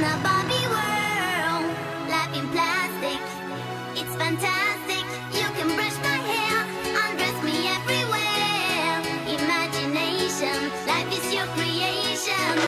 a Barbie world, life in plastic, it's fantastic. You can brush my hair, undress me everywhere. Imagination, life is your creation.